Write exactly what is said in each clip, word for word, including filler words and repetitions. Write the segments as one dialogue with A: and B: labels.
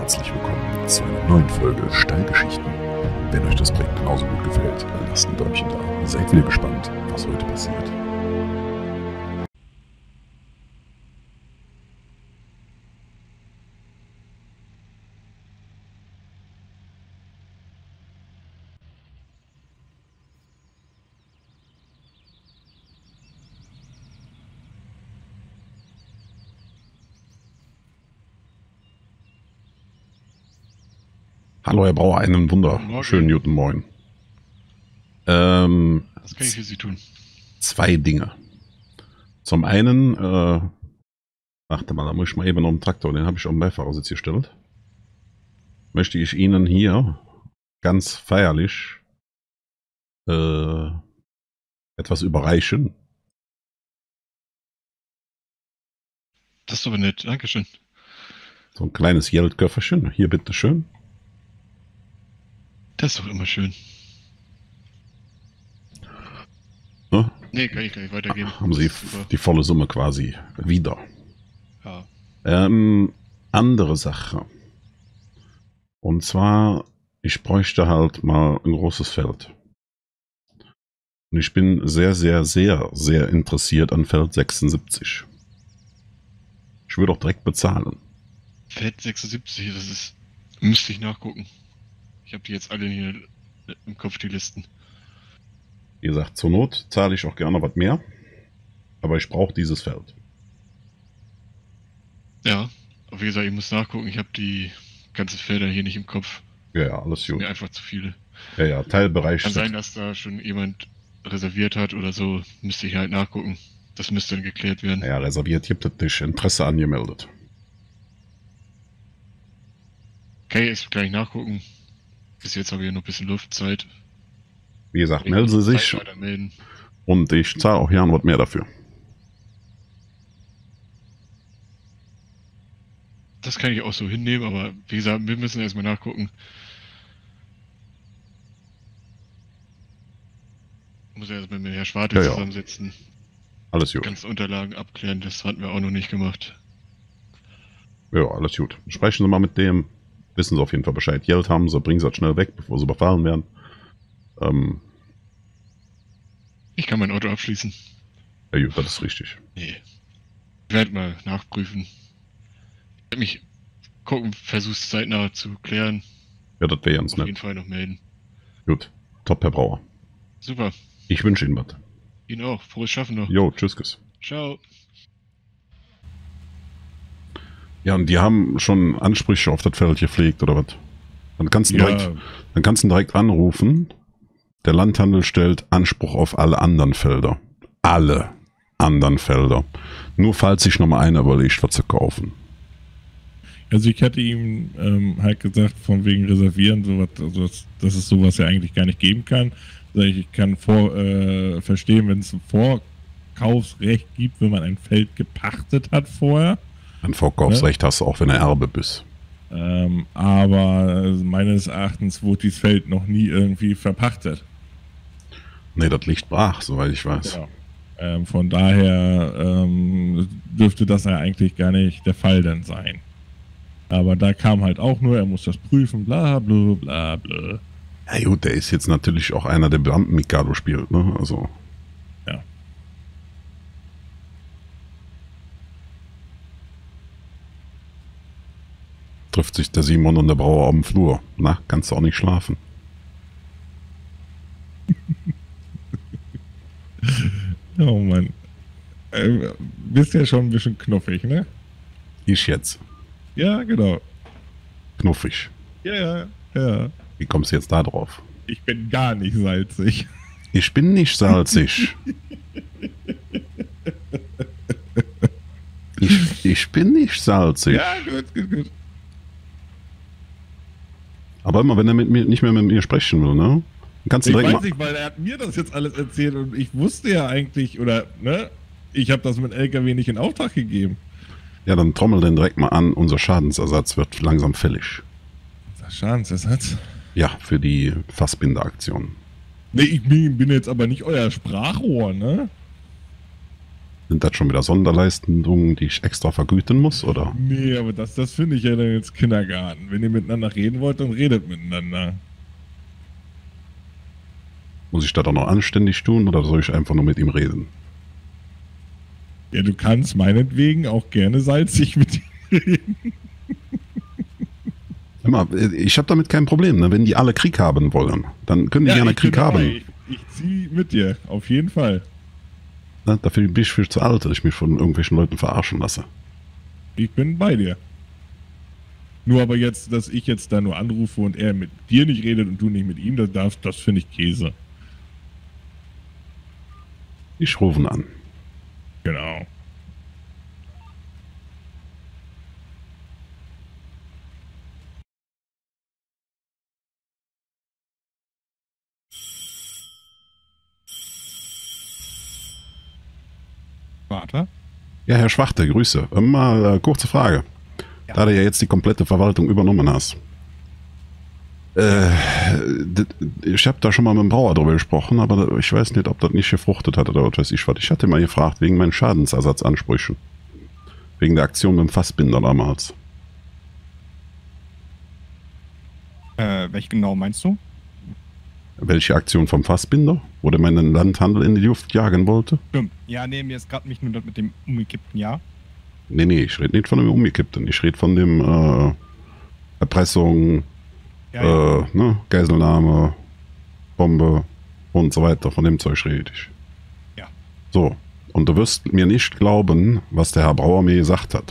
A: herzlich willkommen zu einer neuen Folge Stallgeschichten. Wenn euch das Projekt genauso gut gefällt, lasst ein Däumchen da. Seid wieder gespannt, was heute passiert. Hallo Herr Brauer, einen wunderschönen guten Morgen. Ähm,
B: Was kann ich für Sie tun?
A: Zwei Dinge. Zum einen, äh, warte mal, da muss ich mal eben noch einen Traktor, den habe ich auf dem Beifahrersitz gestellt. Möchte ich Ihnen hier ganz feierlich äh, etwas überreichen.
B: Das ist aber nett, Dankeschön.
A: So ein kleines Geldköfferchen, hier bitteschön.
B: Das ist doch immer schön.
A: Ne?
B: Nee, kann ich gleich weitergeben.
A: Haben Sie die volle Summe quasi wieder.
B: Ja.
A: Ähm, andere Sache. Und zwar, ich bräuchte halt mal ein großes Feld. Und ich bin sehr, sehr, sehr, sehr interessiert an Feld sechsundsiebzig. Ich würde auch direkt bezahlen.
B: Feld sechsundsiebzig, das ist... Müsste ich nachgucken. Ich habe die jetzt alle hier im Kopf, die Listen.
A: Wie gesagt, zur Not zahle ich auch gerne was mehr. Aber ich brauche dieses Feld.
B: Ja, aber wie gesagt, ich muss nachgucken. Ich habe die ganzen Felder hier nicht im Kopf.
A: Ja, ja, alles
B: Das sind
A: gut.
B: mir einfach zu viele.
A: Ja, ja, Teilbereich.
B: Kann sein, dass da schon jemand reserviert hat oder so. Müsste ich halt nachgucken. Das müsste dann geklärt werden.
A: Ja, reserviert gibt es nicht. Interesse angemeldet.
B: Okay, ich gleich nachgucken. Bis jetzt habe ich ja noch ein bisschen Luftzeit.
A: Wie gesagt, melden Sie sich. Und ich zahle auch gerne was mehr dafür.
B: Das kann ich auch so hinnehmen, aber wie gesagt, wir müssen erstmal nachgucken. Ich muss erstmal mit Herrn Schwarte
A: Ja, ja.
B: zusammensetzen.
A: Alles gut.
B: Ganze Unterlagen abklären, das hatten wir auch noch nicht gemacht.
A: Ja, alles gut. Sprechen Sie mal mit dem. Wissen Sie auf jeden Fall Bescheid. Geld haben Sie, bringen Sie das schnell weg, bevor Sie überfallen werden. Ähm,
B: Ich kann mein Auto abschließen.
A: ja gut, das ist richtig.
B: Nee. Ich werde mal nachprüfen. Ich werde mich gucken, versuch's zeitnah zu klären.
A: Ja, das wäre ganz
B: Auf
A: nett.
B: jeden Fall noch melden.
A: Gut. Top, Herr Brauer.
B: Super.
A: Ich wünsche Ihnen was.
B: Ihnen auch. Frohes Schaffen noch.
A: Jo, tschüss. Tschüss.
B: Ciao.
A: Ja, und die haben schon Ansprüche auf das Feld gepflegt, oder was? Dann kannst du
B: Ja.
A: direkt, dann kannst du direkt anrufen. Der Landhandel stellt Anspruch auf alle anderen Felder. Alle anderen Felder. Nur falls sich noch mal einer überlegt, was zu kaufen.
C: Also ich hatte ihm ähm, halt gesagt, von wegen reservieren, sowas, also das, dass es sowas ja eigentlich gar nicht geben kann. Also ich kann vor, äh, verstehen, wenn es ein Vorkaufsrecht gibt, wenn man ein Feld gepachtet hat vorher.
A: Ein Vorkaufsrecht ja? Hast du auch, wenn du Erbe bist.
C: Ähm, aber meines Erachtens wurde dieses Feld noch nie irgendwie verpachtet.
A: Nee, das liegt brach, soweit ich weiß.
C: Genau. Ähm, von daher ähm, dürfte das ja eigentlich gar nicht der Fall dann sein. Aber da kam halt auch nur, er muss das prüfen, bla bla bla bla.
A: Ja gut, der ist jetzt natürlich auch einer, der Beamten Mikado spielt, ne? Also.
C: Ja.
A: Trifft sich der Simon und der Brauer auf dem Flur. Na, kannst du auch nicht schlafen.
C: Oh Mann. Äh, bist ja schon ein bisschen knuffig, ne?
A: Ich jetzt.
C: Ja, genau.
A: Knuffig.
C: Ja, ja, ja.
A: Wie kommst du jetzt da drauf?
C: Ich bin gar nicht salzig.
A: Ich bin nicht salzig. ich, ich bin nicht salzig.
C: Ja, gut, gut, gut.
A: Aber immer, wenn er mit mir nicht mehr mit mir sprechen will, ne? Kannst du
C: Ich
A: direkt
C: weiß nicht, weil er hat mir das jetzt alles erzählt und ich wusste ja eigentlich, oder, ne? Ich habe das mit L K W nicht in Auftrag gegeben.
A: Ja, dann trommel den direkt mal an. Unser Schadensersatz wird langsam fällig.
C: Unser Schadensersatz?
A: Ja, für die Fassbinder-Aktion.
C: Nee, ich bin, bin jetzt aber nicht euer Sprachrohr, ne?
A: Sind das schon wieder Sonderleistungen, die ich extra vergüten muss, oder?
C: Nee, aber das, das finde ich ja dann jetzt Kindergarten. Wenn ihr miteinander reden wollt, dann redet miteinander.
A: Muss ich das auch noch anständig tun oder soll ich einfach nur mit ihm reden?
C: Ja, du kannst meinetwegen auch gerne salzig mit ihm reden.
A: Immer, ich habe damit kein Problem, ne? Wenn die alle Krieg haben wollen, dann können die
C: Ja,
A: gerne
C: ich bin
A: Krieg haben.
C: dabei. Ich, ich zieh mit dir, auf jeden Fall.
A: Ne? Dafür bin ich viel zu alt, dass ich mich von irgendwelchen Leuten verarschen lasse.
C: Ich bin bei dir. Nur aber jetzt, dass ich jetzt da nur anrufe und er mit dir nicht redet und du nicht mit ihm, das, darfst, das finde ich Käse.
A: Ich rufe ihn an.
C: Genau.
D: Warte.
A: Ja, Herr Schwachte, Grüße. Mal äh, kurze Frage.
D: Ja.
A: Da du ja jetzt die komplette Verwaltung übernommen hast. Äh, ich habe da schon mal mit dem Brauer drüber gesprochen, aber ich weiß nicht, ob das nicht gefruchtet hat oder was weiß ich was. Ich hatte mal gefragt, wegen meinen Schadensersatzansprüchen. Wegen der Aktion mit dem Fassbinder damals.
D: Äh, welche genau meinst du?
A: Welche Aktion vom Fassbinder? Wo der meinen Landhandel in die Luft jagen wollte?
D: Stimmt. Ja, nee, mir ist gerade nicht nur das mit dem umgekippten Jahr.
A: Nee, nee, ich rede nicht von dem Umgekippten. Ich rede von dem äh, Erpressung,
D: Ja, ja.
A: äh, ne, Geiselnahme, Bombe und so weiter. Von dem Zeug rede ich.
D: Ja.
A: So, und du wirst mir nicht glauben, was der Herr Brauer mir gesagt hat.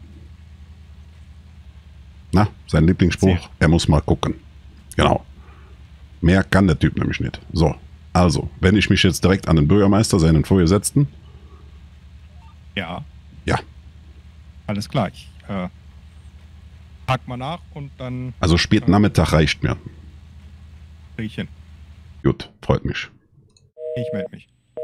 A: Na, sein Lieblingsspruch,
D: Erzähl.
A: er muss mal gucken. Genau. Mehr kann der Typ nämlich nicht. So, also, wenn ich mich jetzt direkt an den Bürgermeister, seinen Vorgesetzten,
D: Ja.
A: ja,
D: Alles klar. Ich äh, hack mal nach und dann
A: also spät Nachmittag reicht mir.
D: krieg ich hin.
A: Gut, freut mich.
D: Ich melde mich.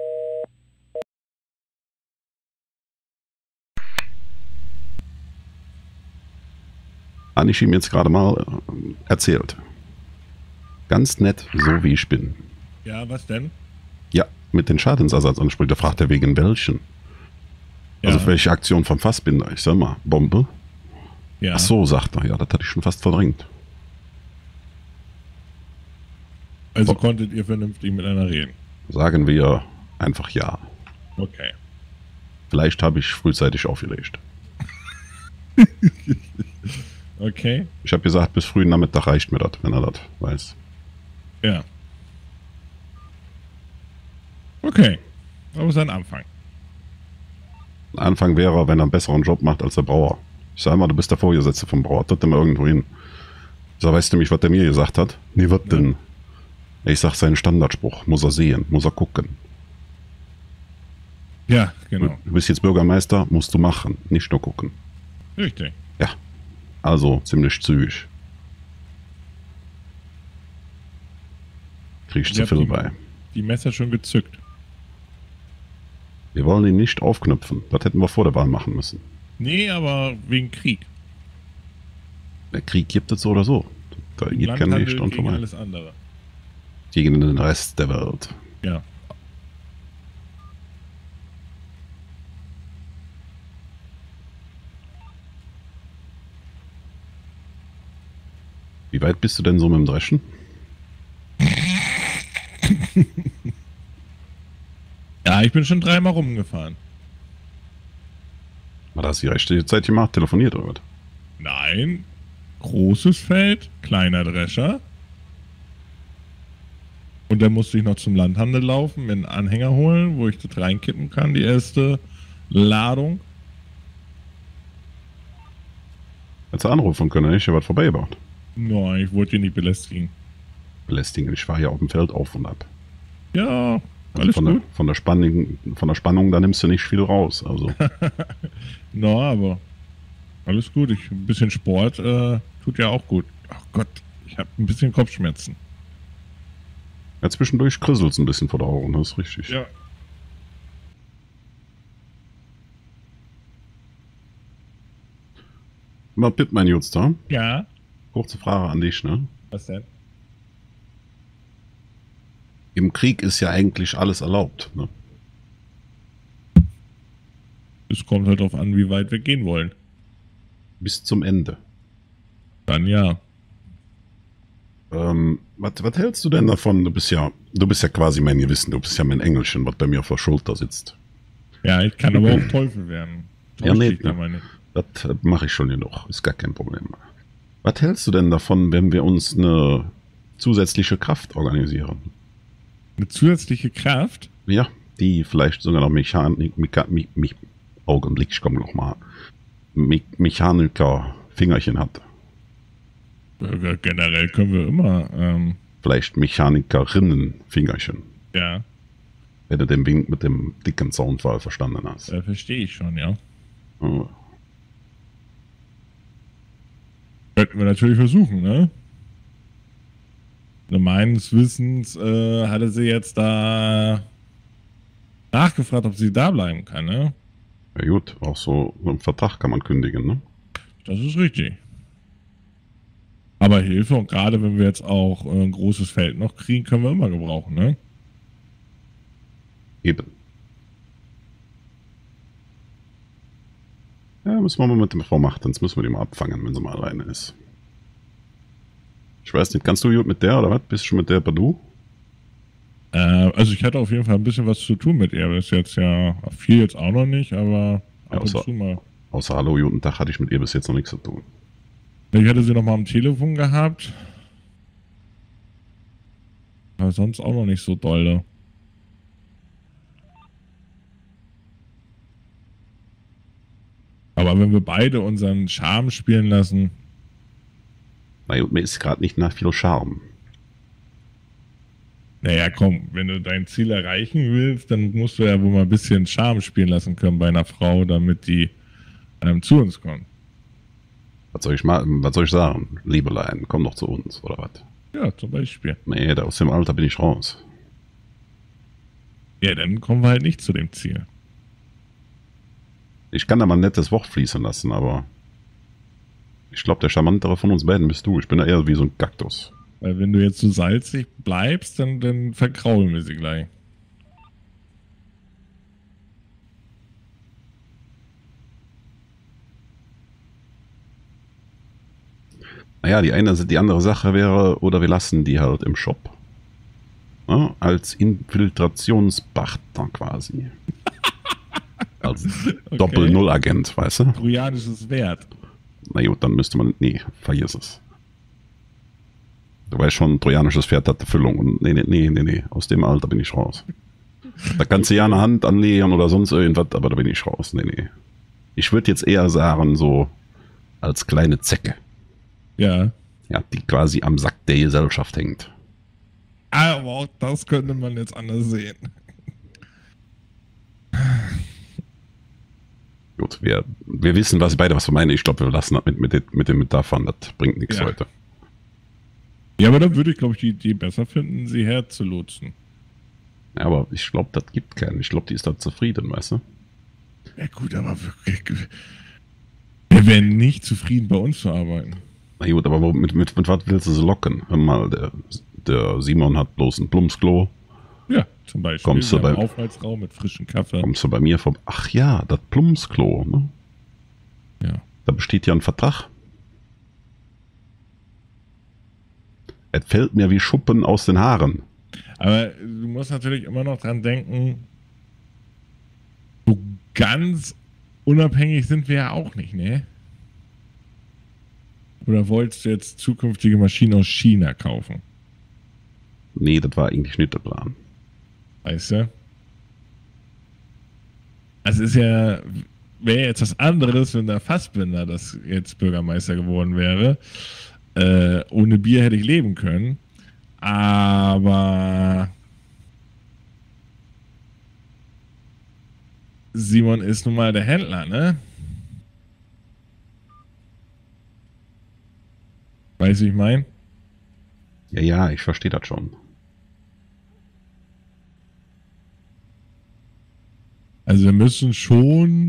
A: Habe ich ihm jetzt gerade mal äh, erzählt. Ganz nett, so wie ich bin.
C: Ja, was denn?
A: Ja, mit den Schadensersatzansprüchen, da fragt er wegen welchen.
C: Ja.
A: Also welche Aktion vom Fassbinder? Ich sag mal, Bombe?
C: Ja.
A: Ach so, sagt er. Ja, das hatte ich schon fast verdrängt.
C: Also
A: Oh.
C: konntet ihr vernünftig miteinander reden.
A: Sagen wir einfach ja.
C: Okay.
A: Vielleicht habe ich frühzeitig aufgelegt.
C: Okay.
A: Ich habe gesagt, bis frühen Nachmittag reicht mir das, wenn er das weiß.
C: Ja. Okay. Aber ist ein Anfang.
A: Ein Anfang wäre, wenn er einen besseren Job macht als der Brauer. Ich sag mal, du bist der Vorgesetzte vom Brauer. Tritt mal irgendwo hin. Ich sag, weißt du nämlich, was der mir gesagt hat? Nee, was denn? Ich sag, seinen Standardspruch. Muss er sehen, muss er gucken.
C: Ja, genau.
A: Du bist jetzt Bürgermeister, musst du machen, nicht nur gucken.
C: Richtig.
A: Also ziemlich zügig. Krieg ich
C: Ihr
A: zu
C: habt
A: viel
C: die-
A: bei.
C: Die Messer schon gezückt.
A: Wir wollen ihn nicht aufknüpfen. Das hätten wir vor der Wahl machen müssen.
C: Nee, aber wegen Krieg.
A: Der Krieg gibt es so oder so. Da geht kein
C: Landhandel
A: Licht und
C: gegen
A: vorbei.
C: alles andere.
A: Gegen den Rest der Welt.
C: Ja.
A: Wie weit bist du denn so mit dem Dreschen?
C: Ja, ich bin schon dreimal rumgefahren.
A: War das die rechte Zeit gemacht? Telefoniert oder was?
C: Nein. Großes Feld, kleiner Drescher. Und dann musste ich noch zum Landhandel laufen, mir einen Anhänger holen, wo ich das reinkippen kann, die erste Ladung.
A: Hättest du anrufen können, hätte ich ja was vorbeigebracht.
C: Nein, ich wollte ihn nicht belästigen.
A: Belästigen, ich fahre ja auf dem Feld auf und ab.
C: Ja,
A: Also
C: alles
A: von,
C: gut.
A: der, von, der Spannung, von der Spannung, da nimmst du nicht viel raus. Also
C: Na, aber alles gut. Ich, ein bisschen Sport äh, tut ja auch gut. Ach Gott, ich habe ein bisschen Kopfschmerzen.
A: ja, zwischendurch krisselt es ein bisschen vor der Augen, das ist richtig.
C: Ja.
A: Mal Pitt, mein Jutz da.
C: Ja.
A: Kurze Frage an dich, ne?
C: Was denn?
A: Im Krieg ist ja eigentlich alles erlaubt, ne?
C: Es kommt halt darauf an, wie weit wir gehen wollen.
A: Bis zum Ende.
C: Dann ja.
A: Ähm, was, was hältst du denn davon? Du bist ja, du bist ja quasi mein Gewissen, du bist ja mein Engelchen, was bei mir auf der Schulter sitzt.
C: Ja, ich kann aber auch Teufel werden.
A: Ja, nee,
C: dich da mal nicht.
A: das mache ich schon genug, ist gar kein Problem. Was hältst du denn davon, wenn wir uns eine zusätzliche Kraft organisieren?
C: Eine zusätzliche Kraft?
A: Ja, die vielleicht sogar noch Mechanik, Mecha, Me, Me, Augenblick, ich komme noch mal, Me, Mechaniker-Fingerchen hat.
C: Äh, Generell können wir immer, ähm,
A: Vielleicht Mechanikerinnen-Fingerchen.
C: ja,
A: Wenn du den Wink mit dem dicken Soundfall verstanden hast.
C: äh, verstehe ich schon, ja.
A: Oh.
C: Könnten wir natürlich versuchen, ne? Meines Wissens äh, hatte sie jetzt da nachgefragt, ob sie da bleiben kann, ne?
A: Ja gut, auch so einen Vertrag kann man kündigen, ne?
C: Das ist richtig. Aber Hilfe, und gerade wenn wir jetzt auch äh, ein großes Feld noch kriegen, können wir immer gebrauchen, ne?
A: Eben. Ja, müssen wir mal mit dem Frau Machtens, müssen wir die mal abfangen, wenn sie mal alleine ist. Ich weiß nicht, kannst du gut mit der oder was? Bist du schon mit der Badu?
C: Äh, also ich hatte auf jeden Fall ein bisschen was zu tun mit ihr. Das ist jetzt ja viel jetzt auch noch nicht, aber
A: Ja,
C: ab
A: außer-
C: und zu mal.
A: Außer Hallo, guten Tag hatte ich mit ihr bis jetzt noch nichts zu tun.
C: Ich hatte sie noch mal am Telefon gehabt. Aber sonst auch noch nicht so dolle. Aber wenn wir beide unseren Charme spielen lassen,
A: Na gut, mir ist gerade nicht nach viel Charme.
C: naja, komm, wenn du dein Ziel erreichen willst, dann musst du ja wohl mal ein bisschen Charme spielen lassen können bei einer Frau, damit die ähm, zu uns kommt.
A: Was soll ich mal, was soll ich sagen? Liebelein, komm doch zu uns, oder was?
C: Ja, zum Beispiel.
A: Nee, da aus dem Alter bin ich raus.
C: Ja, dann kommen wir halt nicht zu dem Ziel.
A: Ich kann da mal ein nettes Wort fließen lassen, aber ich glaube, der charmantere von uns beiden bist du. Ich bin da eher wie so ein Kaktus.
C: Weil wenn du jetzt so salzig bleibst, dann, dann verkraulen wir sie gleich.
A: Naja, die eine, die andere Sache wäre, oder wir lassen die halt im Shop. Ja, als Infiltrationspartner quasi. Als
C: Okay.
A: Doppel-Null-Agent, weißt du?
C: Trojanisches Wert.
A: Na gut, dann müsste man. Nee, vergiss es. Du weißt schon, ein trojanisches Pferd hat eine Füllung. Und nee, nee, nee, nee, nee. Aus dem Alter bin ich raus. Da kannst du ja eine Hand anlegen oder sonst irgendwas, aber da bin ich raus. Nee, nee. Ich würde jetzt eher sagen, so als kleine Zecke.
C: Ja.
A: Ja, die quasi am Sack der Gesellschaft hängt.
C: Aber auch das könnte man jetzt anders sehen.
A: Gut, wir, wir wissen was beide, was wir meinen. Ich glaube, wir lassen das mit, mit, den- mit dem Metaphern. Das bringt nichts
C: Ja.
A: heute.
C: Ja, aber dann würde ich, glaube ich, die Idee besser finden, sie herzulotsen.
A: Ja, aber ich glaube, das gibt keinen. Ich glaube, die ist da zufrieden, weißt du?
C: Ja gut, aber wirklich. Wir wären nicht zufrieden, bei uns zu arbeiten.
A: Na gut, aber wo, mit, mit, mit was willst du sie locken? Hör mal, der, der Simon hat bloß ein Plumpsklo.
C: Ja, zum Beispiel.
A: Kommst du
C: Wir haben
A: bei-
C: einen Aufenthaltsraum mit frischem Kaffee.
A: Kommst du bei mir vom. Ach ja, das Plumpsklo, ne?
C: Ja.
A: Da besteht ja ein Vertrag. Es fällt mir wie Schuppen aus den Haaren.
C: Aber du musst natürlich immer noch dran denken, so ganz unabhängig sind wir ja auch nicht, ne? Oder wolltest du jetzt zukünftige Maschinen aus China kaufen?
A: Nee, das war eigentlich nicht der Plan.
C: Weißt du? Also ist ja, wäre jetzt was anderes, wenn der Fassbinder das jetzt Bürgermeister geworden wäre. Äh, ohne Bier hätte ich leben können. Aber Simon ist nun mal der Händler, ne? Weißt du, wie ich meine?
A: Ja, ja, ich verstehe das schon.
C: Also wir müssen schon,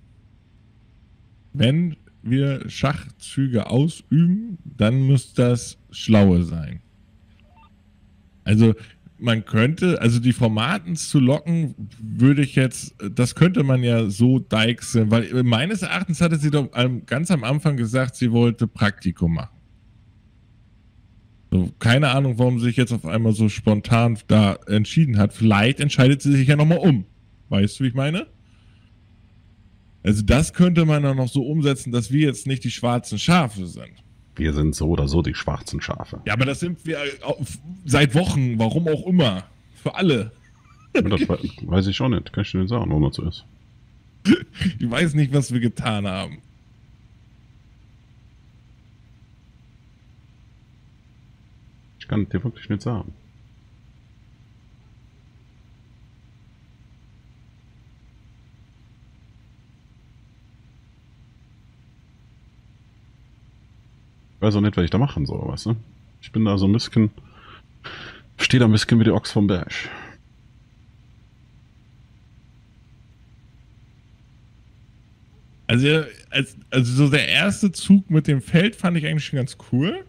C: wenn wir Schachzüge ausüben, dann muss das schlaue sein. Also man könnte, also die Frau Martens zu locken, würde ich jetzt, das könnte man ja so deichseln, weil meines Erachtens hatte sie doch ganz am Anfang gesagt, sie wollte Praktikum machen. So, keine Ahnung, warum sie sich jetzt auf einmal so spontan da entschieden hat. Vielleicht entscheidet sie sich ja nochmal um. Weißt du, wie ich meine? Also das könnte man dann noch so umsetzen, dass wir jetzt nicht die schwarzen Schafe sind.
A: Wir sind so oder so die schwarzen Schafe.
C: Ja, aber das sind wir seit Wochen, warum auch immer. Für alle.
A: Ja, das weiß ich auch nicht. Kann ich dir nicht sagen, warum das so ist.
C: Ich weiß nicht, was wir getan haben.
A: Ich kann dir wirklich nicht sagen. Ich weiß auch nicht, was ich da machen soll, weißt du? Ich bin da so ein bisschen, stehe da ein bisschen wie der Ochs vom Berg.
C: Also, als, also so der erste Zug mit dem Feld fand ich eigentlich schon ganz cool.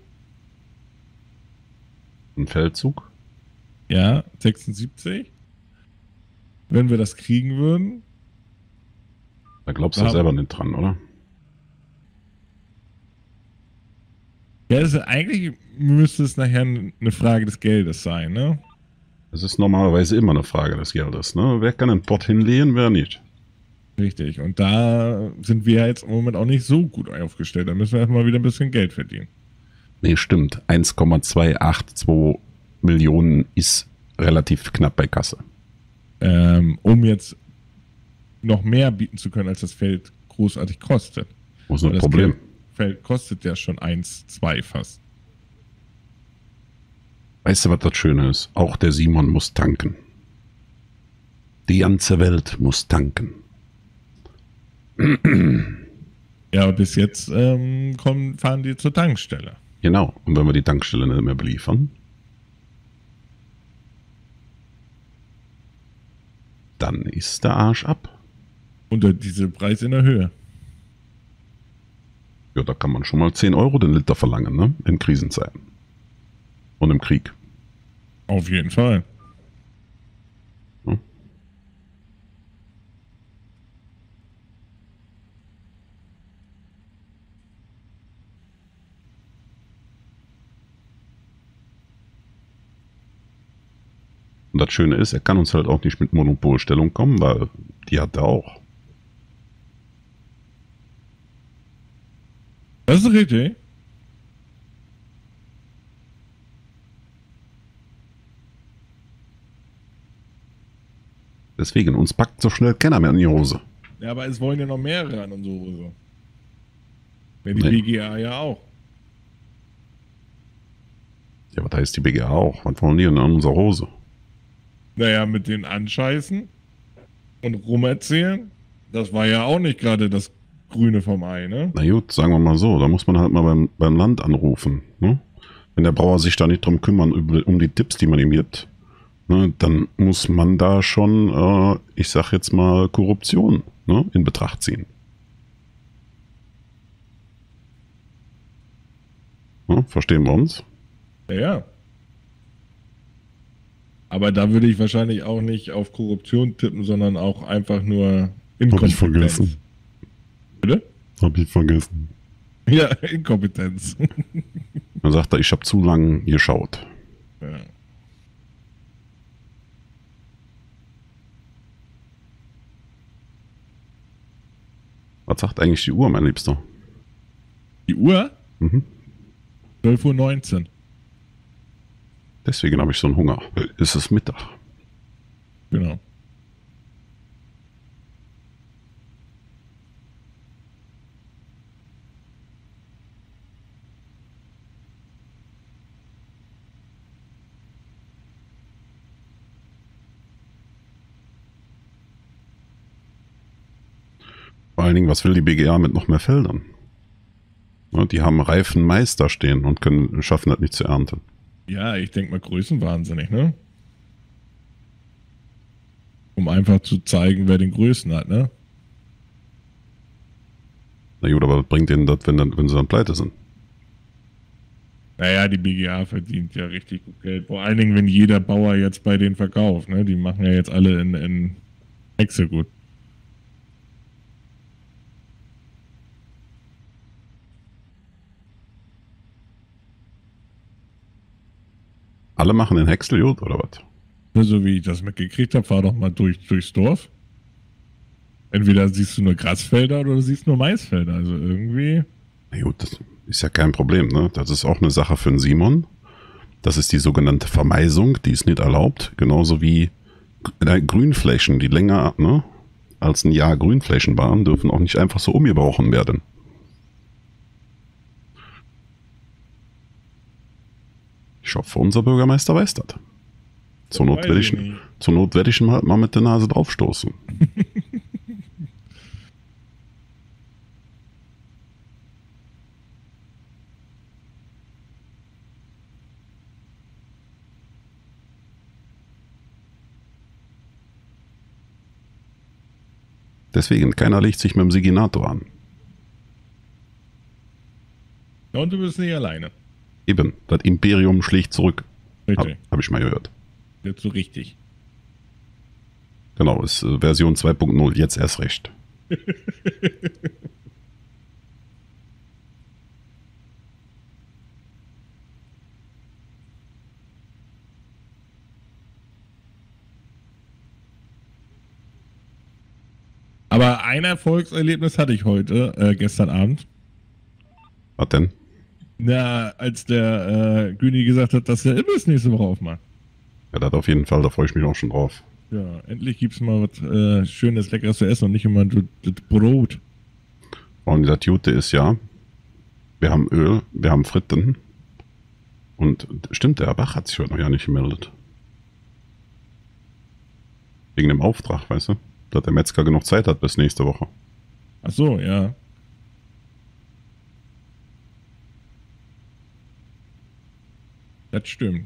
A: Ein Feldzug?
C: Ja, sechsundsiebzig. Wenn wir das kriegen würden.
A: Da glaubst du
C: Ja.
A: selber nicht dran, oder?
C: Ja, also eigentlich müsste es nachher eine Frage des Geldes sein, ne?
A: Das ist normalerweise immer eine Frage des Geldes, ne? Wer kann einen Pott hinlegen, wer nicht?
C: Richtig. Und da sind wir jetzt im Moment auch nicht so gut aufgestellt. Da müssen wir erstmal wieder ein bisschen Geld verdienen.
A: Nee, stimmt. eins Komma zweihundertzweiundachtzig Millionen ist relativ knapp bei Kasse.
C: Ähm, um jetzt noch mehr bieten zu können, als das Feld großartig kostet.
A: Wo ist
C: Weil
A: ein
C: das
A: Problem?
C: Feld kostet ja schon eins, zwei fast.
A: Weißt du, was das Schöne ist? Auch der Simon muss tanken. Die ganze Welt muss tanken.
C: Ja, und bis jetzt ähm, kommen, fahren die zur Tankstelle.
A: Genau. Und wenn wir die Tankstelle nicht mehr beliefern, dann ist der Arsch ab.
C: Und äh, diese Preis in der Höhe.
A: Ja, da kann man schon mal zehn Euro den Liter verlangen, ne? In Krisenzeiten. Und im Krieg.
C: Auf jeden Fall.
A: Ja. Und das Schöne ist, er kann uns halt auch nicht mit Monopolstellung kommen, weil die hat er auch.
C: Das ist richtig.
A: Deswegen, uns packt so schnell keiner mehr in die Hose.
C: Ja, aber es wollen ja noch mehrere an unsere Hose. Wenn die
A: Nee.
C: B G A ja auch.
A: Ja, was heißt die B G A auch? Was wollen die denn an unserer Hose?
C: Naja, mit den Anscheißen und rumerzählen, das war ja auch nicht gerade das Grüne vom Ei, ne?
A: Na gut, sagen wir mal so, da muss man halt mal beim, beim Land anrufen. Ne? Wenn der Brauer sich da nicht drum kümmern, über, um die Tipps, die man ihm gibt, ne, dann muss man da schon, äh, ich sag jetzt mal, Korruption, ne, in Betracht ziehen. Ne, verstehen wir uns?
C: Ja, ja. Aber da würde ich wahrscheinlich auch nicht auf Korruption tippen, sondern auch einfach nur Inkompetenz. Bitte?
A: Hab ich vergessen.
C: Ja, Inkompetenz.
A: Dann sagt er, ich habe zu lang geschaut.
C: Ja.
A: Was sagt eigentlich die Uhr, mein Liebster?
C: Die Uhr?
A: Mhm.
C: zwölf Uhr neunzehn.
A: Deswegen habe ich so einen Hunger. Es ist Mittag.
C: Genau.
A: Vor allen Dingen, was will die B G A mit noch mehr Feldern? Ne, die haben reifen Mais da stehen und können, schaffen das nicht zu ernten.
C: Ja, ich denke mal größenwahnsinnig, ne? Um einfach zu zeigen, wer den Größen hat, ne?
A: Na gut, aber was bringt denen das, wenn, dann, wenn sie dann pleite sind?
C: Naja, die B G A verdient ja richtig gut Geld. Vor allen Dingen, wenn jeder Bauer jetzt bei denen verkauft. Ne? Die machen ja jetzt alle in, in Excel gut.
A: Alle machen den Häcksel gut, oder was?
C: Nur so wie ich das mitgekriegt habe, fahr doch mal durch, durchs Dorf. Entweder siehst du nur Grasfelder oder du siehst nur Maisfelder. Also irgendwie.
A: Na gut, das ist ja kein Problem, ne? Das ist auch eine Sache für den Simon. Das ist die sogenannte Vermeisung, die ist nicht erlaubt. Genauso wie äh, Grünflächen, die länger ne, als ein Jahr Grünflächen waren, dürfen auch nicht einfach so umgebrochen werden. Ich hoffe, unser Bürgermeister weiß das. Zur Not werde ich, zur Not werde ich ihm halt mal mit der Nase draufstoßen. Deswegen, keiner legt sich mit dem Siginator an.
C: Und du bist nicht alleine.
A: Eben, das Imperium schlägt zurück.
C: Richtig.
A: Habe hab ich mal gehört.
C: Jetzt so richtig.
A: Genau, ist äh, Version zwei Punkt null, jetzt erst recht.
C: Aber ein Erfolgserlebnis hatte ich heute, äh, gestern Abend.
A: Was denn?
C: Na, als der äh, Güni gesagt hat, dass der Imbiss nächste Woche aufmacht.
A: Ja, das auf jeden Fall, da freue ich mich auch schon drauf.
C: Ja, endlich gibt's mal was äh, Schönes, Leckeres zu essen und nicht immer das, das Brot.
A: Und das Gute ist ja, wir haben Öl, wir haben Fritten. Und stimmt, der Herr Bach hat sich heute noch ja nicht gemeldet. Wegen dem Auftrag, weißt du? Dass der Metzger genug Zeit hat bis nächste Woche.
C: Ach so, ja. Das stimmt.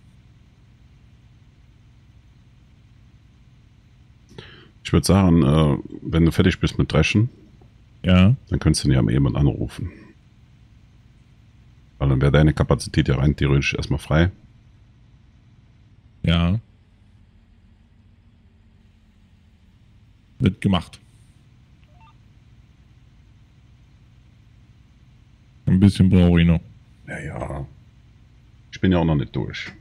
A: Ich würde sagen, äh, wenn du fertig bist mit Dreschen,
C: Ja.
A: dann könntest du ihn ja mal jemand anrufen. Weil dann wäre deine Kapazität ja rein theoretisch erstmal frei.
C: Ja. Wird gemacht. Ein bisschen brauche ich noch.
A: Ja, ja. Ich bin ja auch noch nicht durch.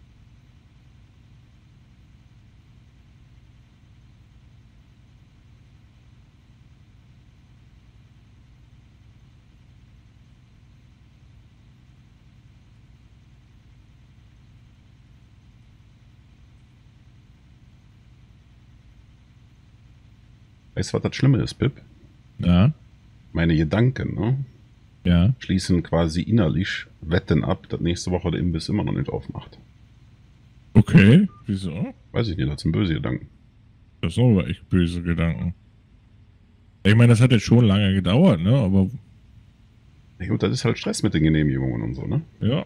A: Weißt du, was das Schlimme ist, Pip?
C: Ja.
A: Meine Gedanken, ne?
C: Ja.
A: Schließen quasi innerlich Wetten ab, dass nächste Woche der Imbiss immer noch nicht aufmacht.
C: Okay. Wieso?
A: Weiß ich nicht, das sind böse Gedanken.
C: Das sind aber echt böse Gedanken. Ich meine, das hat jetzt schon lange gedauert, ne? Aber
A: Ja gut, das ist halt Stress mit den Genehmigungen und so, ne?
C: ja.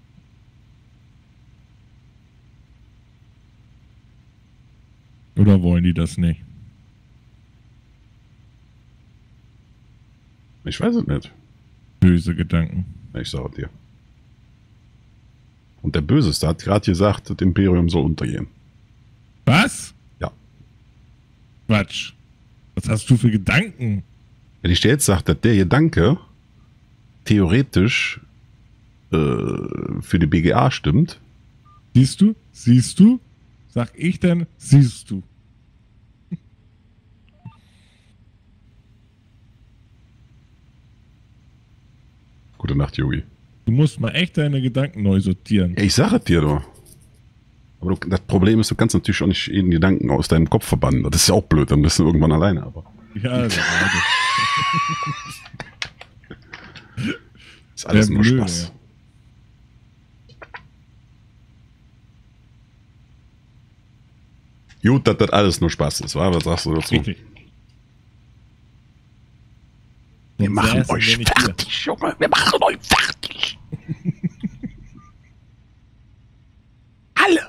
C: Oder wollen die das nicht?
A: Ich weiß es nicht.
C: Böse Gedanken.
A: Ich sage dir. Und der Böseste hat gerade gesagt, das Imperium soll untergehen.
C: Was?
A: Ja.
C: Quatsch. Was hast du für Gedanken?
A: Wenn ich dir jetzt sage, dass der Gedanke theoretisch äh, für die B G A stimmt,
C: Siehst du? Siehst du? Sag ich denn, siehst du?
A: gute Nacht, Yogi.
C: Du musst mal echt deine Gedanken neu sortieren.
A: Ja, ich sage es dir doch. Aber du, das Problem ist, du kannst natürlich auch nicht jeden Gedanken aus deinem Kopf verbannen. Das ist ja auch blöd, dann bist du irgendwann alleine. Aber
C: Ja, das
A: ist alles
C: Der
A: nur
C: Blöde,
A: Spaß. Gut, dass das alles nur Spaß ist, wa? Was sagst du dazu?
C: richtig.
A: Wir
C: Sonst
A: machen
C: wär's
A: euch
C: ja nicht hier.
A: fertig, Junge. Wir machen euch fertig. Alle.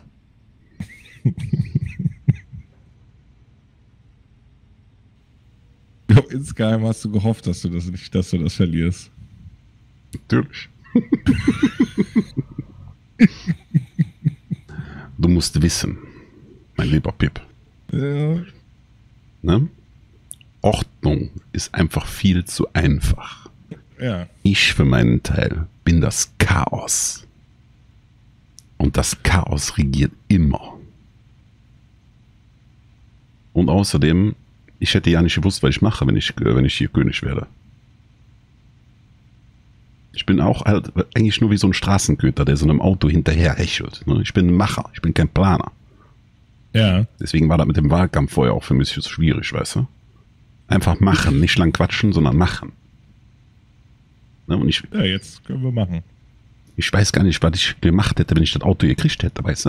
C: Ich glaub, insgeheim hast du gehofft, dass du das nicht, dass du das verlierst.
A: Natürlich. Du musst wissen, mein lieber Pip,
C: Ja.
A: ne? Ordnung ist einfach viel zu einfach.
C: Ja.
A: Ich für meinen Teil bin das Chaos. Und das Chaos regiert immer. Und außerdem, ich hätte ja nicht gewusst, was ich mache, wenn ich, wenn ich hier König werde. Ich bin auch halt eigentlich nur wie so ein Straßenköter, der so einem Auto hinterher hechelt. Ne? Ich bin ein Macher, ich bin kein Planer.
C: Ja.
A: Deswegen war das mit dem Wahlkampf vorher auch für mich so schwierig, weißt du? Einfach machen, nicht lang quatschen, sondern machen. Ne? Und ich,
C: Ja, jetzt können wir machen.
A: ich weiß gar nicht, was ich gemacht hätte, wenn ich das Auto gekriegt hätte, weißt du?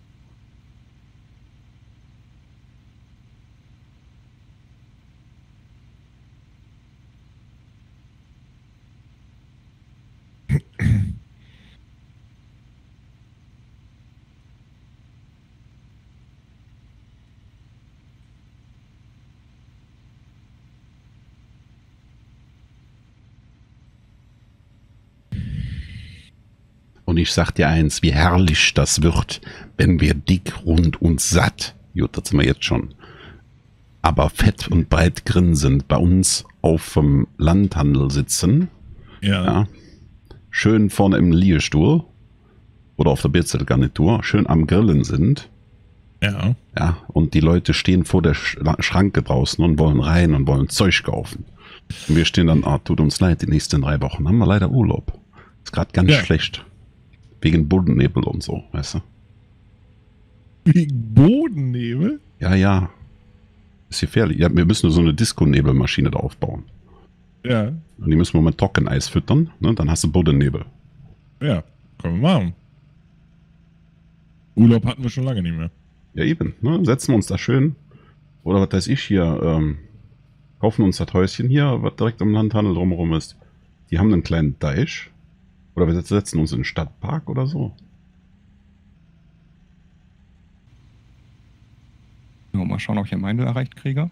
A: Und ich sag dir eins, wie herrlich das wird, wenn wir dick, rund und satt, gut, das sind wir jetzt schon, aber fett und breit grinsend bei uns auf dem Landhandel sitzen,
C: Ja.
A: ja, schön vorne im Liegestuhl oder auf der Bierzeltgarnitur, schön am Grillen sind,
C: Ja.
A: ja, und die Leute stehen vor der Sch- Schranke draußen und wollen rein und wollen Zeug kaufen. Und wir stehen dann, ah, tut uns leid, die nächsten drei Wochen haben wir leider Urlaub. Ist gerade ganz
C: Ja.
A: schlecht. Wegen Bodennebel und so, weißt du?
C: Wegen Bodennebel?
A: Ja, ja. Ist gefährlich. Ja, wir müssen so eine Disco-Nebelmaschine da aufbauen.
C: Ja.
A: Und die müssen wir mit Trockeneis füttern, ne? Dann hast du Bodennebel.
C: Ja. Können wir machen. Urlaub hatten wir schon lange nicht mehr.
A: Ja, eben. Ne? Setzen wir uns da schön. Oder was weiß ich hier, ähm, kaufen uns das Häuschen hier, was direkt am Landhandel drumherum ist. Die haben einen kleinen Deich. Oder wir setzen uns in den Stadtpark oder so.
D: So, mal schauen, ob ich ein Meindl erreicht kriege.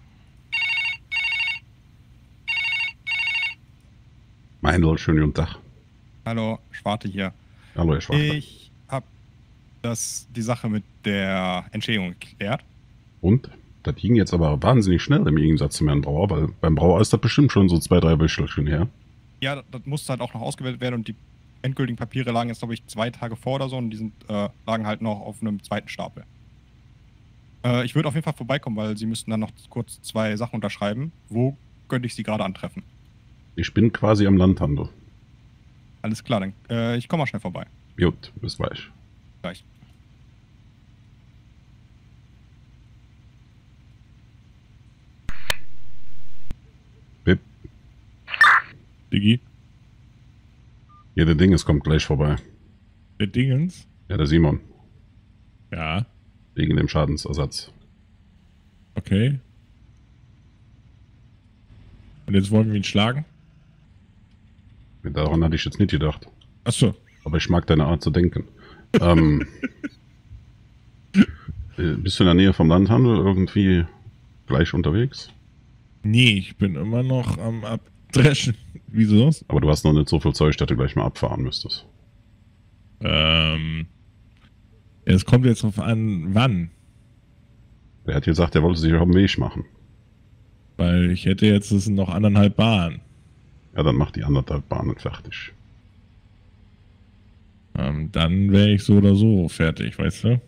A: Meindl, schönen guten Tag.
D: Hallo, Schwarte hier.
A: Hallo, Herr Schwarzer.
D: Ich habe das die Sache mit der Entschädigung geklärt.
A: Und? Das ging jetzt aber wahnsinnig schnell im Gegensatz zum Herrn Brauer, weil beim Brauer ist das bestimmt schon so zwei, drei Wöchelchen her.
D: Ja, das, das musste halt auch noch ausgewählt werden und die endgültigen Papiere lagen jetzt, glaube ich, zwei Tage vor oder so und die sind, äh, lagen halt noch auf einem zweiten Stapel. Äh, ich würde auf jeden Fall vorbeikommen, weil sie müssten dann noch kurz zwei Sachen unterschreiben. Wo könnte ich sie gerade antreffen?
A: Ich bin quasi am Landhandel.
D: Alles klar, dann äh, ich komme mal schnell vorbei.
A: Gut, bis gleich.
D: Gleich.
A: Pip,
C: Diggi.
A: hier der Dinges kommt gleich vorbei.
C: Der Dingens.
A: Ja, der Simon.
C: Ja.
A: Wegen dem Schadensersatz.
C: Okay. Und jetzt wollen wir ihn schlagen?
A: Daran hatte ich jetzt nicht gedacht.
C: Achso.
A: Aber ich mag deine Art zu denken. ähm, äh, bist du in der Nähe vom Landhandel irgendwie gleich unterwegs?
C: Nee, ich bin immer noch am Abdreschen. Wieso?
A: Aber du hast noch nicht so viel Zeug, dass du gleich mal abfahren müsstest.
C: Ähm. Es kommt jetzt drauf an, wann.
A: Der hat gesagt, er wollte sich auf den Weg machen.
C: Weil ich hätte jetzt es sind noch anderthalb Bahnen.
A: Ja, dann macht die anderthalb Bahnen fertig.
C: Ähm, dann wäre ich so oder so fertig, weißt du?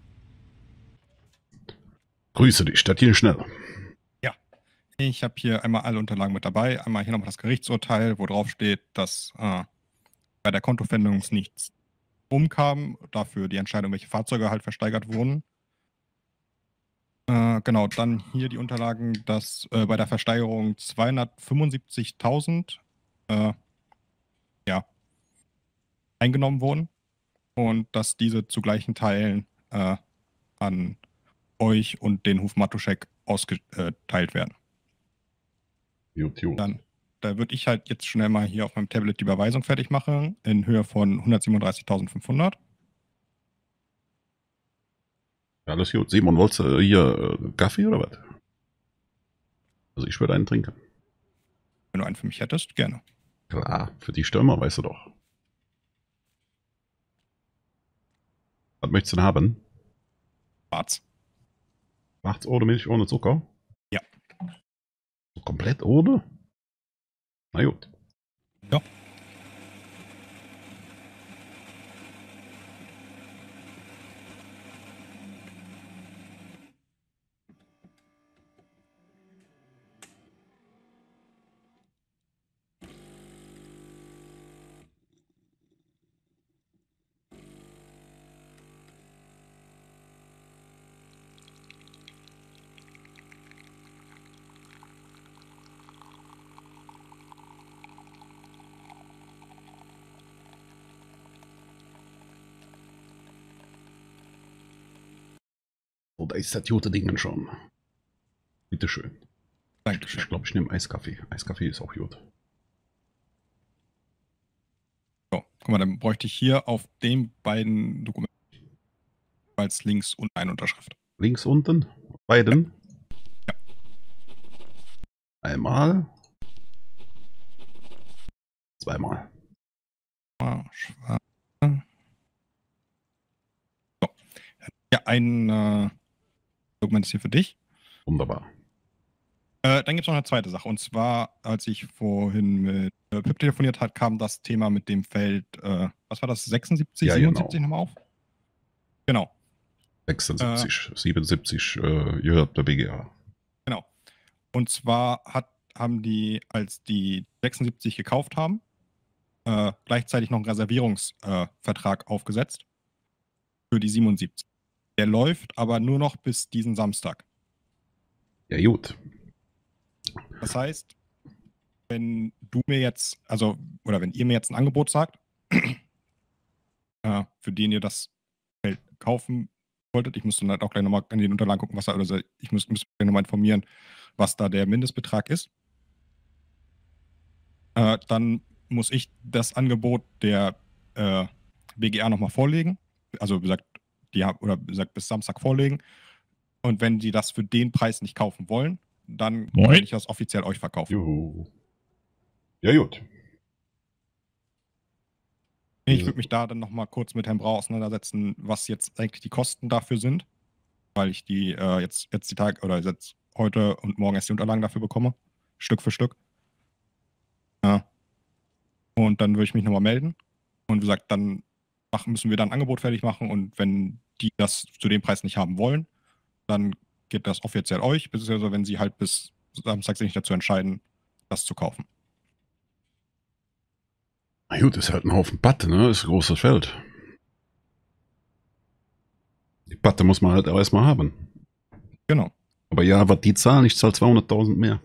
A: Grüße dich, das ging schnell.
D: Ich habe hier einmal alle Unterlagen mit dabei. Einmal hier nochmal das Gerichtsurteil, wo drauf steht, dass äh, bei der Kontofendung nichts umkam. Dafür die Entscheidung, welche Fahrzeuge halt versteigert wurden. Äh, genau, dann hier die Unterlagen, dass äh, bei der Versteigerung zweihundertfünfundsiebzigtausend äh, ja, eingenommen wurden. Und dass diese zu gleichen Teilen äh, an euch und den Hof Matuschek ausgeteilt werden.
A: Gut, gut.
D: Dann, da würde ich halt jetzt schnell mal hier auf meinem Tablet die Überweisung fertig machen, in Höhe von hundertsiebenunddreißigtausendfünfhundert.
A: Ja, alles gut. Simon, wolltest du äh, hier äh, Kaffee oder was? Also ich würde einen trinken.
D: Wenn du einen für mich hättest, gerne.
A: Klar, für die Stürmer weißt du doch. Was möchtest du denn haben?
D: Schwarz.
A: Schwarz ohne Milch, ohne Zucker?
D: Ja.
A: So komplett ohne? Na gut.
D: Ja.
A: Oh, da ist das gute Ding schon. Bitteschön.
D: Dankeschön.
A: Ich glaube, ich nehme Eiskaffee. Eiskaffee ist auch gut.
D: So, guck mal, dann bräuchte ich hier auf den beiden Dokumenten als links und eine Unterschrift.
A: Links unten? Beiden?
D: Ja.
A: Einmal. Zweimal.
D: Ah, schwarz. So. Ja, ein äh, Dokument ist hier für dich.
A: Wunderbar.
D: Äh, dann gibt es noch eine zweite Sache. Und zwar, als ich vorhin mit äh, Pip telefoniert hat, kam das Thema mit dem Feld, äh, was war das, sechsundsiebzig,
A: Ja,
D: siebenundsiebzig
A: genau.
D: nochmal auf? Genau.
A: sechsundsiebzig, äh, siebenundsiebzig äh, gehört der B G A.
D: Genau. Und zwar hat, haben die, als die sechsundsiebzig gekauft haben, äh, gleichzeitig noch einen Reservierungsvertrag äh, aufgesetzt für die siebenundsiebzig. Der läuft aber nur noch bis diesen Samstag.
A: Ja, gut.
D: Das heißt, wenn du mir jetzt, also, oder wenn ihr mir jetzt ein Angebot sagt, äh, für den ihr das Feld kaufen wolltet, ich muss dann halt auch gleich nochmal an den Unterlagen gucken, was da, also ich muss, muss mich nochmal informieren, was da der Mindestbetrag ist. Äh, dann muss ich das Angebot der äh, B G A nochmal vorlegen. Also wie gesagt, die haben, oder wie gesagt, bis Samstag vorlegen. Und wenn die das für den Preis nicht kaufen wollen, dann
C: Moin.
D: kann ich das offiziell euch verkaufen.
A: Juhu. Ja, gut.
D: Ich würde mich da dann nochmal kurz mit Herrn Brau auseinandersetzen, was jetzt eigentlich die Kosten dafür sind, weil ich die äh, jetzt, jetzt die Tag oder jetzt heute und morgen erst die Unterlagen dafür bekomme, Stück für Stück. Ja. Und dann würde ich mich nochmal melden. Und wie gesagt, dann machen, müssen wir dann ein Angebot fertig machen und wenn die das zu dem Preis nicht haben wollen, dann geht das offiziell euch, beziehungsweise wenn sie halt bis Samstag sich nicht dazu entscheiden, das zu kaufen.
A: Na gut, ist halt ein Haufen Patte, ne? Ist ein großes Feld. Die Patte muss man halt auch erstmal haben.
D: Genau.
A: Aber ja, was die zahlen, ich zahle zweihunderttausend mehr.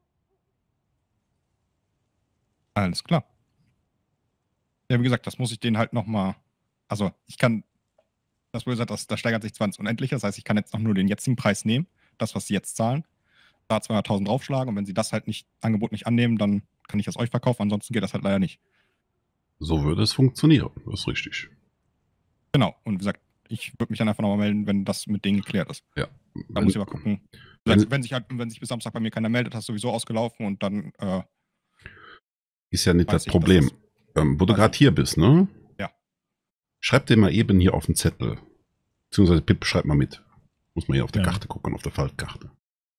D: Alles klar. Ja, wie gesagt, das muss ich denen halt nochmal, also ich kann, das wurde gesagt, das, das steigert sich zwar ins Unendliche, das heißt, ich kann jetzt noch nur den jetzigen Preis nehmen, das, was sie jetzt zahlen, da zweihunderttausend draufschlagen und wenn sie das halt nicht, Angebot nicht annehmen, dann kann ich das euch verkaufen, ansonsten geht das halt leider nicht.
A: So würde es funktionieren, das ist richtig.
D: Genau, und wie gesagt, ich würde mich dann einfach nochmal melden, wenn das mit denen geklärt ist.
A: Ja.
D: Da
A: Wenn,
D: muss ich mal gucken.
A: wenn-
D: Wenn, wenn, sich halt, wenn sich bis Samstag bei mir keiner meldet, hast du sowieso ausgelaufen und dann, äh,
A: ist ja nicht
D: weiß
A: das
D: ich,
A: Problem.
D: dass
A: Ähm, wo du
D: weiß
A: gerade hier bist, ne?
D: Ja.
A: Schreib dir mal eben hier auf den Zettel. Beziehungsweise Pip, schreib mal mit. Muss man hier auf der
C: Ja.
A: Karte gucken, auf der Faltkarte.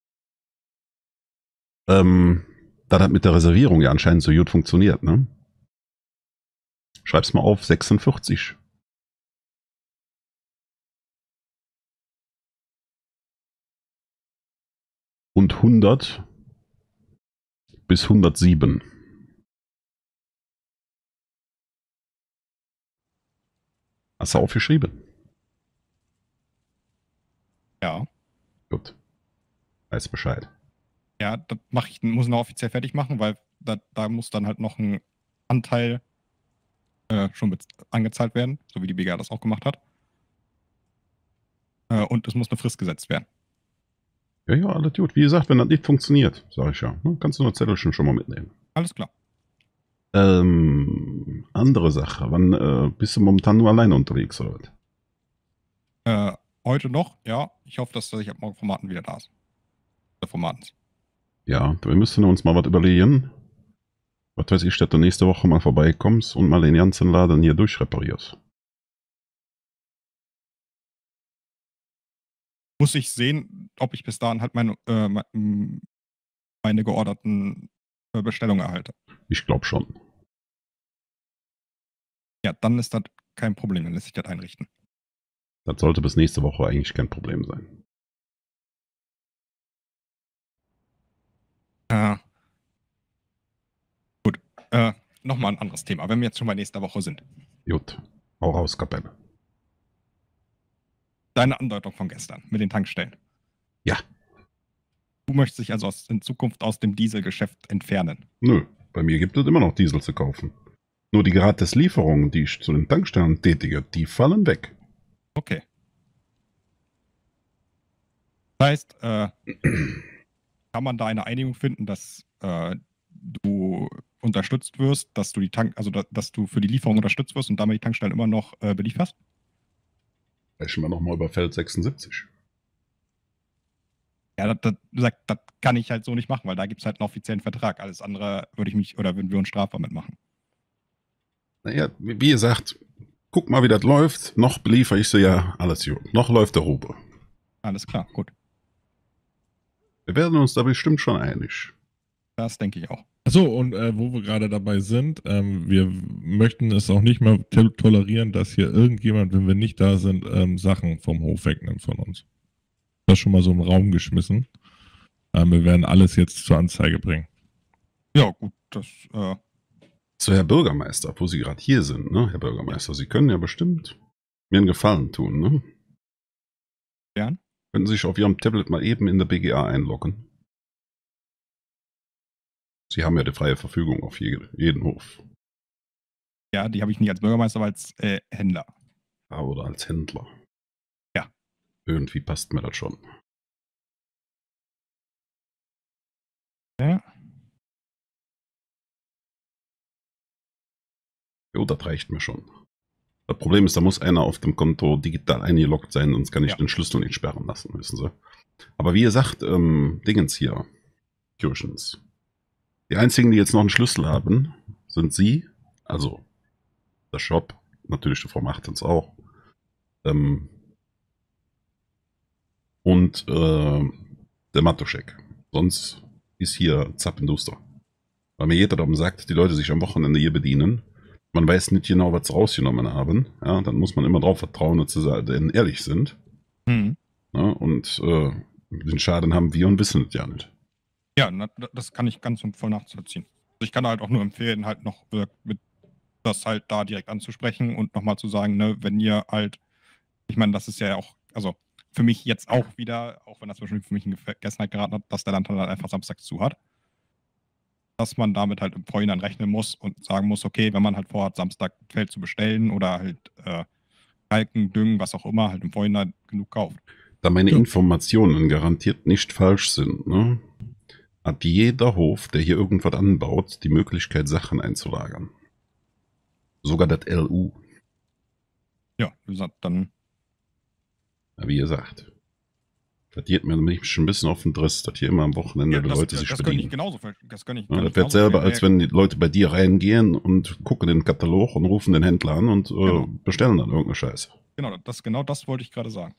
A: Ähm, da das mit der Reservierung ja anscheinend so gut funktioniert, ne? Schreib's mal auf, sechsundvierzig. Und hundert bis hundertsieben. Hast du aufgeschrieben?
D: ja.
A: Gut. Weiß Bescheid.
D: Ja, das mach ich, muss ich noch offiziell fertig machen, weil da, da muss dann halt noch ein Anteil äh, schon bez- angezahlt werden, so wie die B G A das auch gemacht hat. Äh, und es muss eine Frist gesetzt werden.
A: Ja, ja, alles gut. Wie gesagt, wenn das nicht funktioniert, sage ich ja, ne, kannst du eine Zettelchen schon mal mitnehmen.
D: Alles klar.
A: Ähm, andere Sache. Wann äh, bist du momentan nur alleine unterwegs, oder was?
D: Äh, heute noch, ja. Ich hoffe, dass ich ab morgen Formaten wieder da ist. Der Formatens.
A: Ja, wir müssen uns mal was überlegen. Was weiß ich, dass du nächste Woche mal vorbeikommst und mal den ganzen Laden hier durchreparierst.
D: muss ich sehen, ob ich bis dahin halt meine, äh, meine georderten äh, Bestellungen erhalte.
A: Ich glaube schon.
D: Ja, dann ist das kein Problem, dann lässt sich das einrichten.
A: Das sollte bis nächste Woche eigentlich kein Problem sein.
D: Äh, gut, äh, nochmal ein anderes Thema, wenn wir jetzt schon bei nächster Woche sind.
A: Gut, hau raus, Kapelle.
D: Deine Andeutung von gestern mit den Tankstellen.
A: Ja.
D: Du möchtest dich also aus, in Zukunft aus dem Dieselgeschäft entfernen.
A: Nö, bei mir gibt es immer noch Diesel zu kaufen. Nur die Gratislieferungen, die ich zu den Tankstellen tätige, die fallen weg.
D: Okay. Das heißt, äh, kann man da eine Einigung finden, dass äh, du unterstützt wirst, dass du die Tank, also da, dass du für die Lieferung unterstützt wirst und damit die Tankstellen immer noch äh, belieferst?
A: Sprechen wir nochmal über Feld sechsundsiebzig.
D: Ja, das, das, sagt, das kann ich halt so nicht machen, weil da gibt es halt einen offiziellen Vertrag. Alles andere würde ich mich, oder würden wir uns strafbar mitmachen.
A: Naja, wie wie gesagt, guck mal, wie das läuft. Noch beliefere ich sie ja alles gut. Noch läuft der Rube.
D: Alles klar, gut.
A: Wir werden uns da bestimmt schon einig.
D: Das denke ich auch.
C: Achso, und äh, wo wir gerade dabei sind, ähm, wir möchten es auch nicht mehr to- tolerieren, dass hier irgendjemand, wenn wir nicht da sind, ähm, Sachen vom Hof wegnimmt von uns. Das schon mal so im Raum geschmissen. Ähm, wir werden alles jetzt zur Anzeige bringen.
D: Ja, gut, das, äh,
A: So, Herr Bürgermeister, wo Sie gerade hier sind, ne, Herr Bürgermeister, Sie können ja bestimmt mir einen Gefallen tun, ne?
D: Gern.
A: Können Sie sich auf Ihrem Tablet mal eben in der B G A einloggen? Sie haben ja die freie Verfügung auf je- jeden Hof.
D: Ja, die habe ich nicht als Bürgermeister, aber als äh, Händler.
A: Ja, oder als Händler.
D: Ja.
A: Irgendwie passt mir das schon.
D: Ja.
A: Jo, das reicht mir schon. Das Problem ist, da muss einer auf dem Konto digital eingeloggt sein, sonst kann ich
D: Ja.
A: den Schlüssel nicht sperren lassen, wissen Sie. Aber wie ihr sagt, ähm, Dingens hier, Kirchens. Die einzigen, die jetzt noch einen Schlüssel haben, sind Sie, also der Shop, natürlich die Frau Martens auch, ähm, und äh, der Matuschek. Sonst ist hier Zappenduster. Weil mir jeder darum sagt, die Leute sich am Wochenende hier bedienen. Man weiß nicht genau, was sie rausgenommen haben. Ja, dann muss man immer drauf vertrauen, dass sie denn ehrlich sind.
D: Mhm.
A: Ja, und äh, den Schaden haben wir und wissen es ja nicht.
D: Ja, na, das kann ich ganz und voll nachvollziehen. Also ich kann halt auch nur empfehlen, halt noch äh, mit das halt da direkt anzusprechen und nochmal zu sagen, ne, wenn ihr halt, ich meine, das ist ja auch, also für mich jetzt auch wieder, auch wenn das zum Beispiel für mich in Vergessenheit geraten hat, dass der Landtag halt einfach samstags zu hat, dass man damit halt im Vorhinein rechnen muss und sagen muss, okay, wenn man halt vorhat, Samstag Feld zu bestellen oder halt äh, Kalken, Düngen, was auch immer, halt im Vorhinein genug kauft.
A: Da meine
C: Ja.
A: Informationen garantiert nicht falsch sind, ne, hat jeder Hof, der hier irgendwas anbaut, die Möglichkeit, Sachen einzulagern. Sogar das L U,
D: Ja, wie gesagt, dann,
A: ja, wie ihr sagt. Das geht mir nämlich schon ein bisschen auf den Driss, dass hier immer am Wochenende
D: ja,
A: die
D: das,
A: Leute
D: das,
A: sich
D: das könnte ich
A: bedienen.
D: genauso ver- das könnte ich,
A: Ja,
D: kann
A: das
D: ich
A: wird
D: genauso
A: selber,
D: verstehen.
A: als wenn die Leute bei dir reingehen und gucken den Katalog und rufen den Händler an und äh,
D: Genau.
A: bestellen dann irgendeine Scheiße.
D: Genau, das, genau das wollte ich gerade sagen.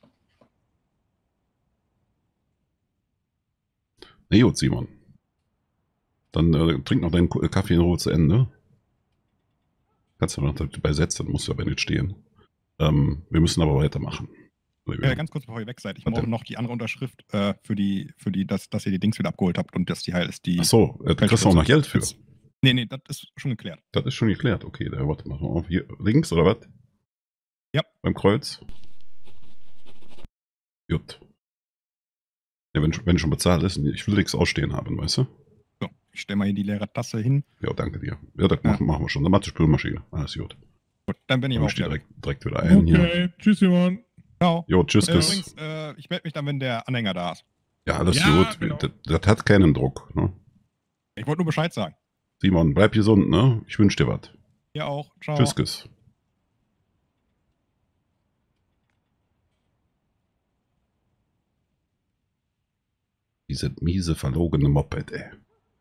A: Na gut, Simon. Dann äh, trink noch deinen Ko- Kaffee in Ruhe zu Ende. Kannst du noch dabei setzen, musst du aber nicht stehen. Ähm, wir müssen aber weitermachen.
D: Äh, ganz kurz, bevor ihr weg seid, ich
A: Was
D: brauche
A: denn?
D: noch die andere Unterschrift äh, für die, für die, dass, dass ihr die Dings wieder abgeholt habt und dass die halt ist die.
A: Ach so, äh, du kriegst auch noch Geld für.
D: Nee, nee, das ist schon geklärt.
A: Das ist schon geklärt. Okay, da warte mal auf. Hier links oder was?
D: Ja.
A: Beim Kreuz? Gut. Ja, wenn, wenn schon bezahlt ist, ich will nichts ausstehen haben, weißt du?
D: So, ich stelle mal hier die leere Tasse hin.
A: Ja, danke dir. Ja, das
D: Ja.
A: machen, machen wir schon. Dann macht die Spülmaschine. Alles gut.
D: Gut, dann bin ich
A: Dann
D: aber auch
A: steht
D: wieder.
A: direkt, direkt wieder ein hier.
C: Okay, tschüss Simon.
D: Ciao.
A: Jo, tschüss,
D: Äh,
A: Chris.
D: übrigens, äh, ich melde mich dann, wenn der Anhänger da ist.
A: Ja, alles
C: Ja,
A: gut.
C: genau.
A: Das, das hat keinen Druck. Ne?
D: Ich wollte nur Bescheid sagen.
A: Simon, bleib gesund, ne? Ich wünsche dir was.
D: Ihr auch. Ciao.
A: Tschüss, Chris. Diese miese, verlogene Moped, ey.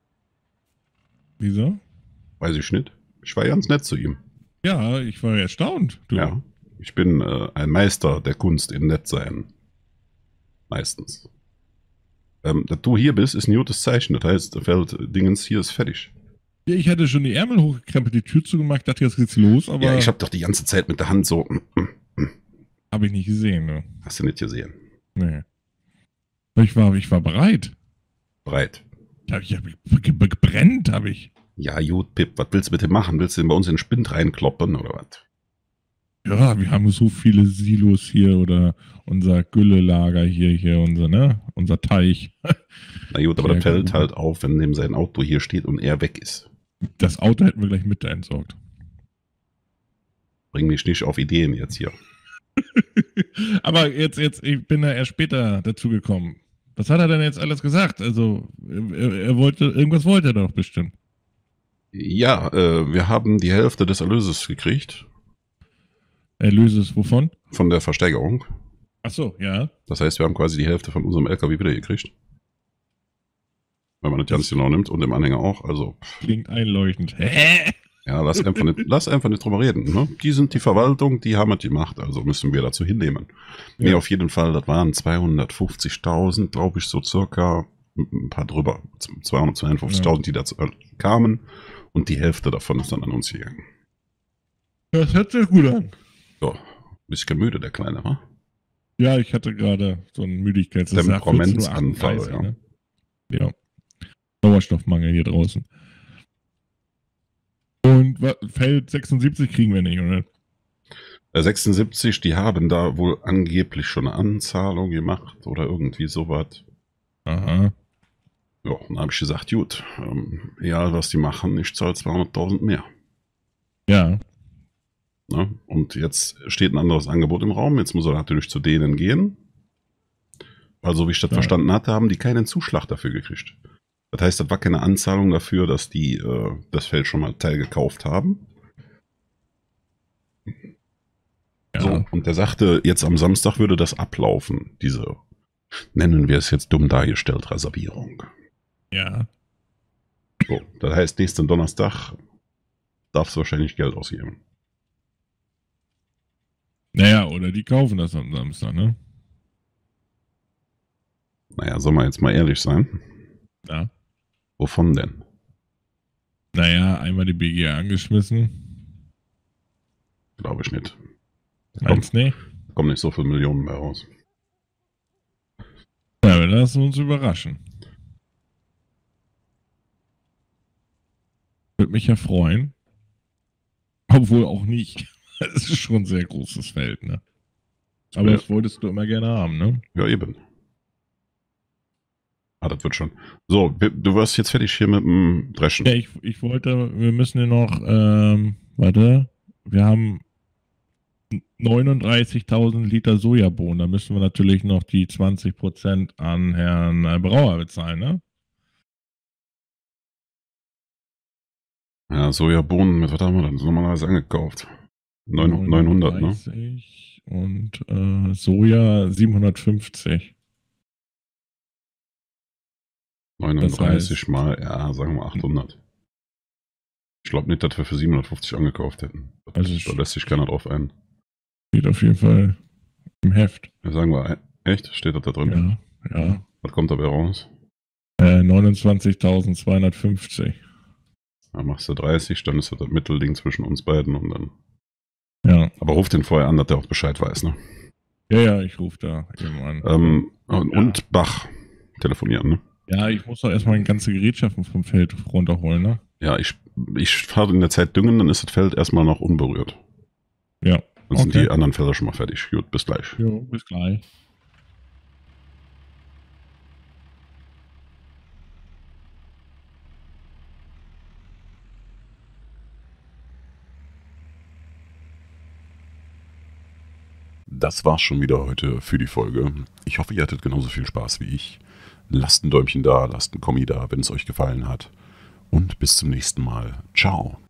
C: Wieso?
A: Weiß ich nicht. Ich war ganz nett zu ihm.
C: Ja, ich war erstaunt. Du.
A: Ja. Ich bin äh, ein Meister der Kunst in Nettsein. Meistens. Ähm, dass du hier bist, ist ein gutes Zeichen. Das heißt, der Feld-Dingens hier ist fertig.
C: Ja, ich hatte schon die Ärmel hochgekrempelt, die Tür zugemacht, dachte, jetzt geht's los, aber.
A: Ja, ich habe doch die ganze Zeit mit der Hand so.
C: Habe ich nicht gesehen, ne?
A: Hast du nicht gesehen.
C: Nee. Ich war, ich war bereit.
A: Bereit.
C: Ich hab, ich hab gebrennt, habe ich.
A: Ja, gut, Pip, was willst du bitte machen? Willst du denn bei uns in den Spind reinkloppen oder was?
C: Ja, wir haben so viele Silos hier oder unser Güllelager hier, hier, unser, ne? Unser Teich.
A: Na gut, aber
C: Ja,
A: das fällt
C: gut.
A: halt auf, wenn neben sein Auto hier steht und er weg ist.
C: Das Auto hätten wir gleich mit entsorgt.
A: Bring mich nicht auf Ideen jetzt hier.
C: Aber jetzt, jetzt, ich bin da erst später dazu gekommen. Was hat er denn jetzt alles gesagt? Also, er, er wollte, irgendwas wollte er doch bestimmt.
A: Ja, äh, wir haben die Hälfte des Erlöses gekriegt
C: Erlöses wovon?
A: von der Versteigerung.
C: Ach so, ja.
A: Das heißt, wir haben quasi die Hälfte von unserem L K W wieder gekriegt. Wenn man das ganz genau nimmt und im Anhänger auch. Also,
C: Klingt einleuchtend. Hä?
A: ja, lass einfach nicht, lass einfach nicht drüber reden. Ne? Die sind die Verwaltung, die haben es gemacht, also müssen wir dazu hinnehmen. Nee,
C: Ja.
A: auf jeden Fall, das waren zweihundertfünfzigtausend, glaube ich, so circa, ein paar drüber, zweihundertzweiundfünfzigtausend, die dazu kamen und die Hälfte davon ist dann an uns gegangen.
C: Das hört sich gut an.
A: So, ein bisschen müde, der Kleine, wa?
C: Ja, ich hatte gerade so einen Müdigkeits-
A: Temperamentsanfall,
C: vierzehn Uhr
A: ja.
C: achtunddreißig, ne? Ja. Sauerstoffmangel hier draußen. Und wa- Feld sechsundsiebzig kriegen wir nicht, oder?
A: Äh, sechsundsiebzig, die haben da wohl angeblich schon eine Anzahlung gemacht oder irgendwie sowas.
C: Aha.
A: Ja, dann habe ich gesagt, gut, ähm, egal was die machen, ich zahle zweihunderttausend mehr.
C: Ja.
A: Ne? Und jetzt steht ein anderes Angebot im Raum, jetzt muss er natürlich zu denen gehen. Also wie ich das
C: Ja.
A: verstanden hatte, haben die keinen Zuschlag dafür gekriegt. Das heißt, das war keine Anzahlung dafür, dass die äh, das Feld schon mal teilgekauft haben.
C: Ja.
A: So, und der sagte, jetzt am Samstag würde das ablaufen, diese, nennen wir es jetzt dumm dargestellt, Reservierung.
C: Ja.
A: So, das heißt, nächsten Donnerstag darfst du wahrscheinlich Geld ausgeben.
C: Naja, oder die kaufen das am Samstag, ne?
A: Naja, soll man jetzt mal ehrlich sein?
C: Ja.
A: Wovon denn?
C: Naja, einmal die B G angeschmissen.
A: Glaube ich nicht. Da
C: Meinst
A: kommt,
C: du nicht?
A: kommt nicht so viel Millionen mehr raus.
C: Ja, wir lassen uns überraschen. Würde mich ja freuen. Obwohl auch nicht. Es ist schon ein sehr großes Feld, ne? Aber
A: Ja.
C: das wolltest du immer gerne haben, ne?
A: Ja, eben. Ah, das wird schon. So, wir- du warst jetzt fertig hier mit dem Dreschen.
C: Ja, ich, ich wollte, wir müssen hier noch, ähm, warte, wir haben neununddreißigtausend Liter Sojabohnen. Da müssen wir natürlich noch die zwanzig Prozent an Herrn äh, Brauer bezahlen, ne?
A: Ja, Sojabohnen, mit was haben wir dann normalerweise angekauft? Neun- neunhundert, ne?
C: neununddreißig und äh, Soja siebenhundertfünfzig.
A: neununddreißig
C: heißt-
A: mal, ja, sagen wir achthundert. Ich glaube nicht, dass wir für siebenhundertfünfzig angekauft hätten.
C: Also
A: Da lässt sich keiner drauf ein.
C: steht auf jeden Fall im Heft.
A: Ja, sagen wir, echt? Steht das da drin?
C: Ja, ja.
A: Was kommt dabei raus?
C: Äh, neunundzwanzigtausendzweihundertfünfzig.
A: Da machst du dreißig, dann ist das das Mittelding zwischen uns beiden und dann.
C: Ja.
A: Aber ruf den vorher an, dass der auch Bescheid weiß, ne?
C: Ja, ja, ich rufe da eben an.
A: Ähm, und,
C: Ja.
A: und Bach telefonieren, ne?
C: Ja, ich muss doch erstmal ganze Gerätschaften vom Feld runterholen, ne?
A: Ja, ich, ich fahre in der Zeit düngen, dann ist das Feld erstmal noch unberührt.
C: Ja.
A: Dann sind
C: Okay.
A: die anderen Felder schon mal fertig. Gut, bis gleich.
C: Jo, bis gleich.
A: Das war's schon wieder heute für die Folge. Ich hoffe, ihr hattet genauso viel Spaß wie ich. Lasst ein Däumchen da, lasst ein Kommi da, wenn es euch gefallen hat. Und bis zum nächsten Mal. Ciao.